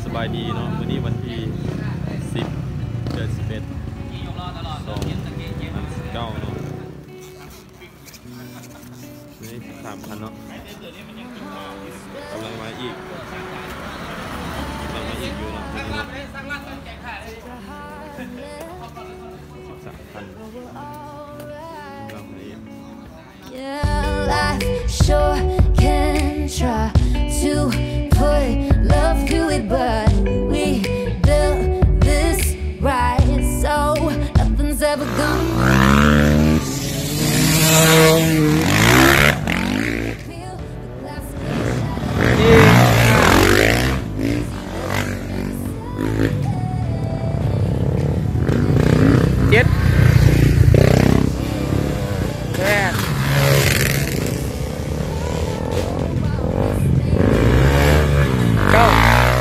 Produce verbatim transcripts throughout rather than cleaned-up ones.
บายดีเนาะวันนี้วันที่สิบเดือนสิบเอ็ดสองพันสิบเก้าเนาะนี่สามพันเนาะกำลังมาอีกกำลังมาอีกอยู่เนาะสิบสามพันกำลังมาอีก Yeah, life sure can try to put love to it, but we built this right, so nothing's ever gonna. Chết Chết Go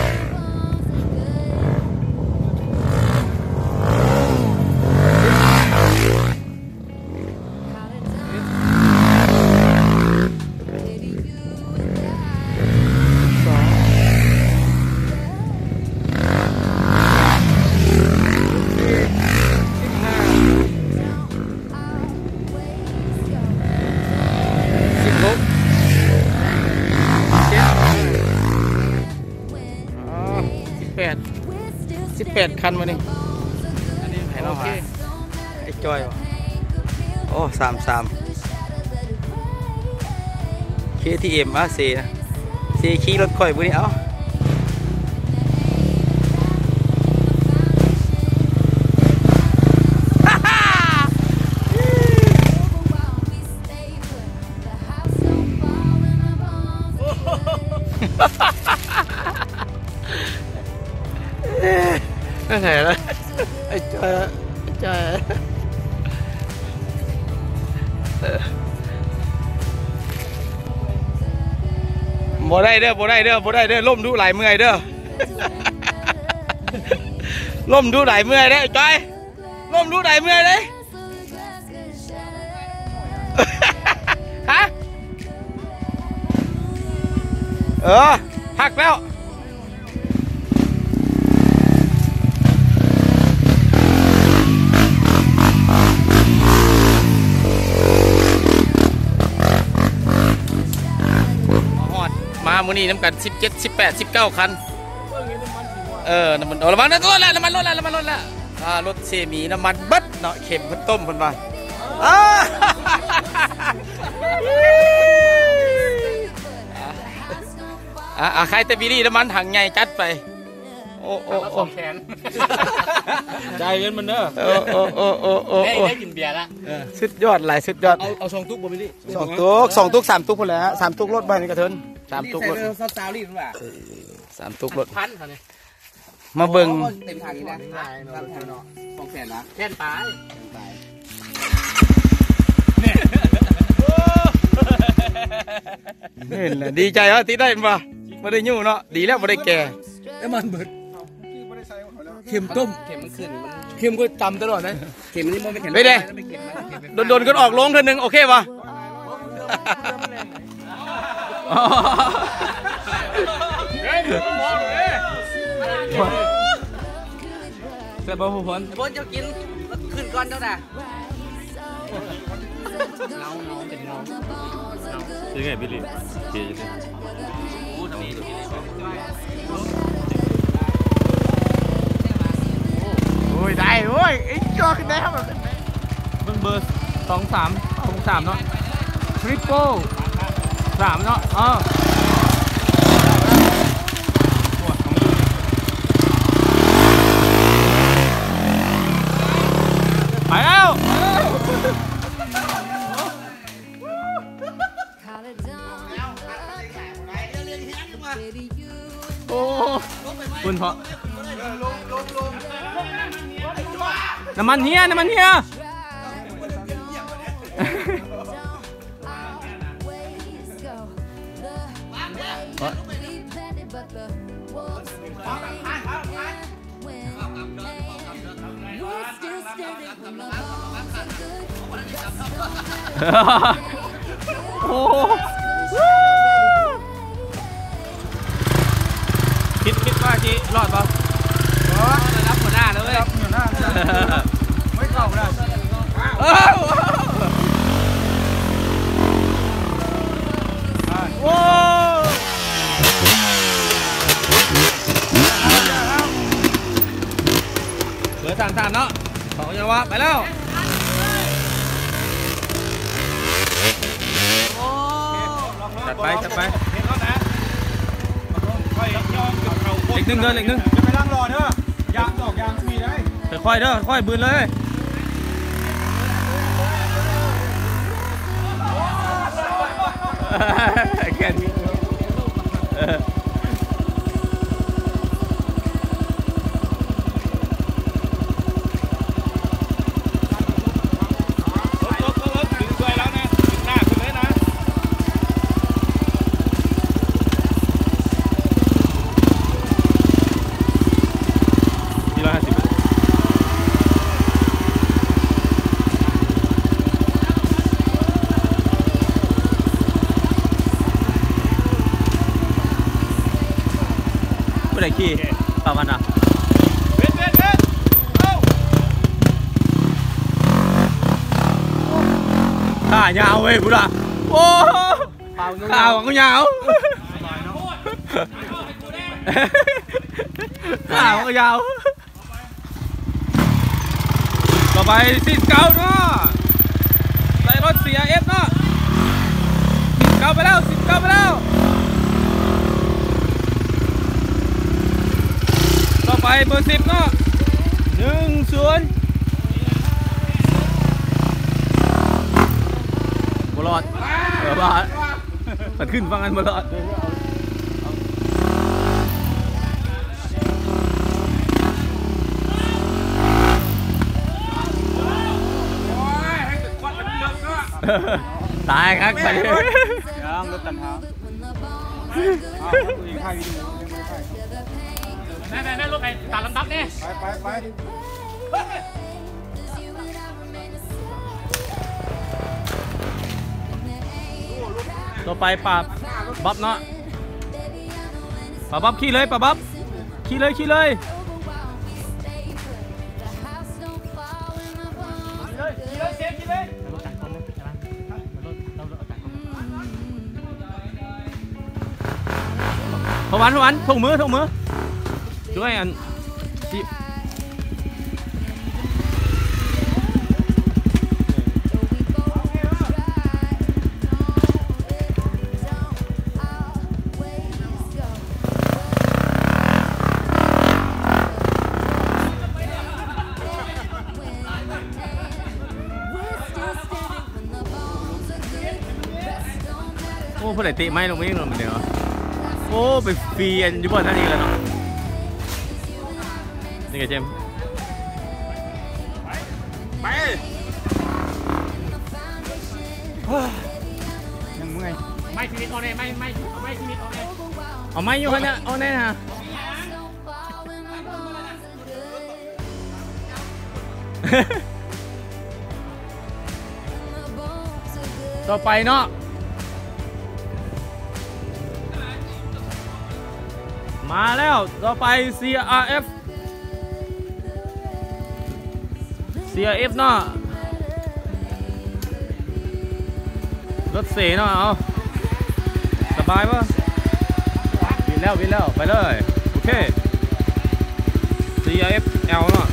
สิบแปดคันมานี่อันนี้โอเคไอ้จอยวะโอ้สามสาม เค ที เอ็ม อาร์ ซี นะเซขี่รถค่อยบุนี่เอาไม่ใช่แล้วไอ้จอยไอ้จอยบ่ได้เด้อบ่ได้เด้อบ่ได้เด้อล่มดูหลายเมื่อยเด้อล่มดูหลายเมื่อยเด้อไอ้จอยล่มดูหลายเมื่อยเด้ฮะเออพักแล้วมาโมนี่น้ำกันสิบเจ็ด สิบแปด สิบเก้าคันเออน้ำมันน้ำมันลดแล้วน้ำมันลดแล้วน้ำมันลดแล้วอ่ารถเซมีน้ำมันบัดเนาะเข็มพันต้มพันว่าอ่าอ่าใครแต่บิลี่น้ำมันถังใหญ่จัดไปโอ้โอ้โอ้แขนใจเงินมันเนอะโอ้โอ้โอ้โอ้โอ้ได้กินเบียร์ละสุดยอดหลายสุดยอดเอาเอาสองตุ๊กบ่บิลี่สองตุ๊กสองตุ๊กสามตุ๊กคนแล้วสามตุ๊กรถบ้านนี่กระเทินสามตุ๊กรถสาวรีบว่าสามตุ๊กรถพันเขาเนี่ยมาเบิ่งเต็มทางนี้นะตามทางเนาะสองแสนละแค่นตายเนี่ยเห็นแล้วดีใจเหรอที่ได้มาไม่ได้ยุ่งเนาะดีแล้วไม่ได้แก่ไอ้มันเบิดเข็มต้มเข็มมันขึ้นเข็มก็จำตลอดนะเข็มนี่มันไม่เข็มไม่ได้โดนๆก็ออกลงเท่านึงโอเคป่ะเสร็จบ่ผู้ผลบนจะกินขึ้นก่อนเจ้าด่าเงาเงาเป็นเงาเป็นไงพี่ลิเจี๋ยโอ้ยได้โอ้ยไอ้จอขึ้นได้ครับเบอร์เบอร์สองสามสองสามเนาะทริปโก้สามเนาะอ๋อไปแล้วโอ้คุณเพาะน้ำมันเฮียน้ำมันเฮียโอ้คิดคิดไว้จีรอดป่ะรับหัวหน้าเลยรับหัวหน้าไม่เก่าเลยโอ้เหลือทางทางเนาะสองยังวะไปแล้วจัดไปจัดไปอีกหนึ่งเดินอีกหนึ่งจะไปล้างรอเด้อยางดอกยางมีได้ค่อยๆเด้อค่อยบืนเลยแค่นี้ไม่ได้ขี่ป่ามันอ่ะเว้นเว้นเว้นขายาวเว้ยพูดอ่ะโอ้ข่าวก็ยาวข่าวก็ยาวต่อไปสิบเก้าเนาะใส่รถ ซี อาร์ เอฟ เนาะสิบเก้าไปแล้วสิบเก้าไปแล้วต่อไปเบอร์สิบเนาะหนึ่งศูนย์บอลอดเออบาตัดขึ้นฟังกันบอลอดตายครับไปยังรถตันเท้าอีกค่ายวิดีโอยังไม่ค่ายแม่แม่แม่รถไปตัดลำดับเนี่ยไปไปไปต่อไปปราบบ๊อบเนาะปราบบ๊อบขี่เลยปราบบ๊อบขี่เลยขี่เลยพวันพวันถุงมือถุงมือช่วยอันจิโอ้ผู้ใดเตะไม่ลงไม่ลงเหมือนเดิมโอ้ไปฟรีอันยุบนั่นเองแล้วเนาะนี่ไงเจมไปยังไงไม่ชีวิตเอาเนี่ยไม่ไม่ไม่ชีวิตเอาเนี่ยเอาไม่อยู่คนเนี่ยเอาเนี่ยฮะต่อไปเนาะมาแล้วต่อไป ซี อาร์ เอฟ ซี อาร์ เอฟ เนาะรถเสเนาะเอาสบายปะวินแล้ววินแล้วไปเลยโอเค ซี อาร์ เอฟ แอล เนาะ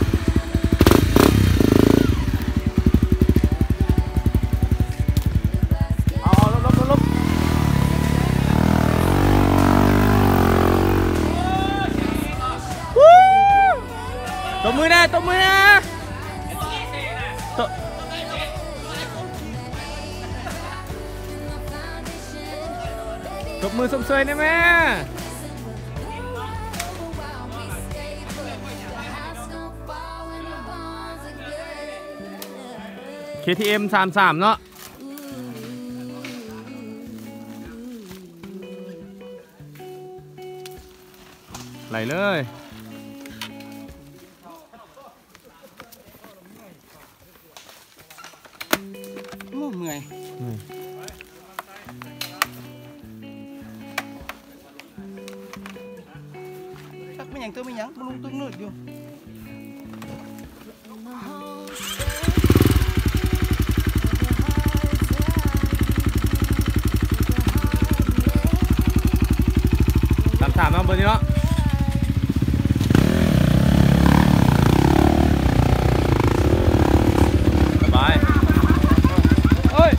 ตบมือนะตบมือนะตบตบมือสมสวยนะแม่ เค ที เอ็ม สามสาม เนาะไหลเลยเมื่อยไม่ยังเติมไม่ยังลุงตึ้งนืดอยู่ถามถามมาเบอร์นี้เนาะสบายเอ้ย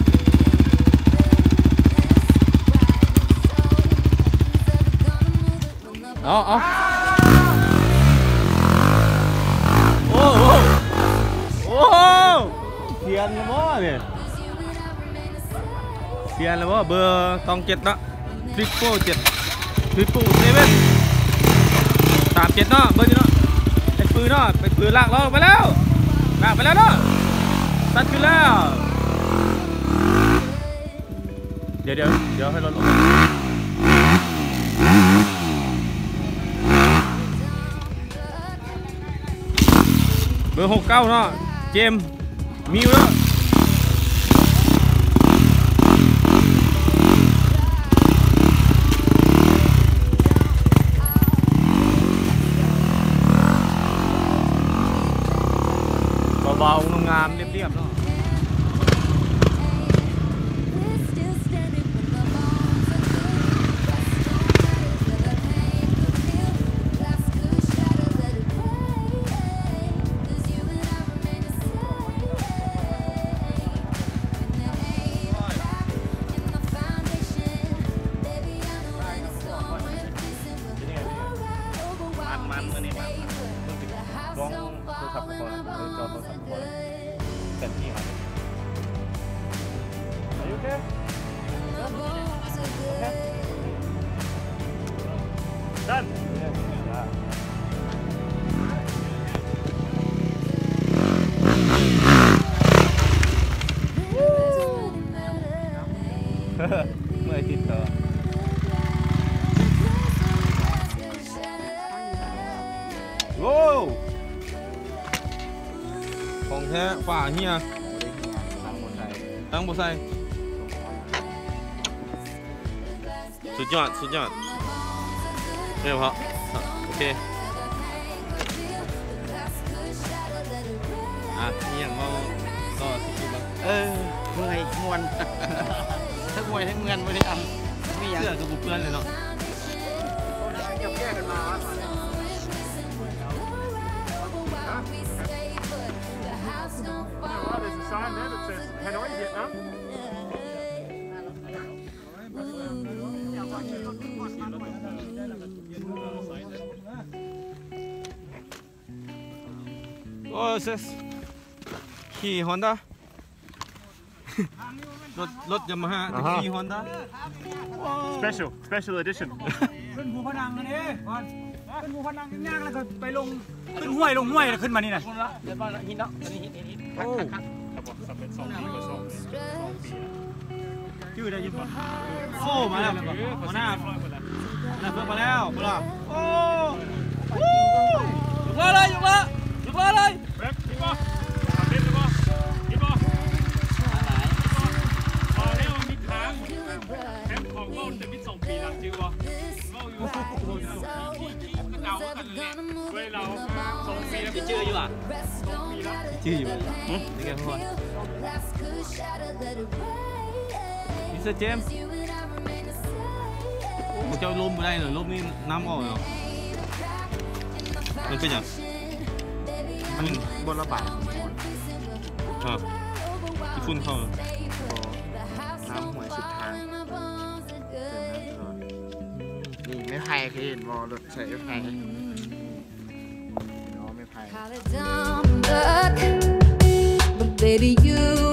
เอาเอาโอ้โหโอ้โหเทียนแล้วมั้งเนี่ยเทียนแล้วมั้งเบอร์ตองเจ็ดเนาะทริปโป้เจ็ดทริปโป้เซเว่นสามเจ็ดเนาะเบอร์นี้เนาะไอ้ปืนเนาะไปปืนลากล้อไปแล้วลากไปแล้วเนาะตัดขึ้นแล้วเดี๋ยวเดี๋ยวเดี๋ยวให้รถลงเบอร์หกเก้าเนาะเจมมิวเนาะเบาๆงามๆเรียบๆเนาะมันมันนี่มันลองโทรศัพท์ก่อนเลยจอโทรศัพท์ก่อนเต็มที่ครับอายุแค่ดันเมื่อติดต่อโว้ของแท้ฝ่าเฮียตั้งบนไซสุดยอดสุดยอดเนี่ยเพราะโอเคอ่ะนี่อย่างเราก็สุดๆแล้วเออเมื่อยมวนทั้งมวยทั้งเงินไม่ได้ทำไม่อยากเสื้อกับบุกเพื่อนเลยเนาะจะแก้กันมาThere's a sign there that says Hanoi, Vietnam. Oh, it says ขี่ Honda รถรถยามาฮ่าขี่ Honda Special Special Edition ขึ้นภูพนังนี่ก่อนขึ้นภูพนังย่างแล้วก็ไปลงขึ้นห้วยลงห้วยแล้วขึ้นมานี่น่ะเดี๋ยวบ้านหินเนาะอันนี้หินหินโอ้ชื่อได้ยินป่ะโอ้มาแล้วมาหน้าแล้วเพิ่มมาแล้วมาแล้วโอ้ยกเลยยกเลยยกเลยเบ็กกินบ่ทำเบ็กกินบ่กินบ่พอแล้วมีทางแคมป์ของเราจะมีสองปีหลังจื้อบ่เราอยู่เรากันเลยเว้ยเราสองปีแล้วจื้ออยู่อ่ะปีแล้วชื่ออยู่นี่ไงพ่อมิสเตอร์เจมส์มันจะลมไปได้เหรอลมนี่น้ำออกเหรอมันเป็นอย่างมันบนระบายครับที่ฝุ่นเข้าน้ำหัวสุดทางนี่ไม่ไผ่เคยเห็นวอลรถใส่ไม่ไผ่อ๋อไม่ไผ่ But baby, you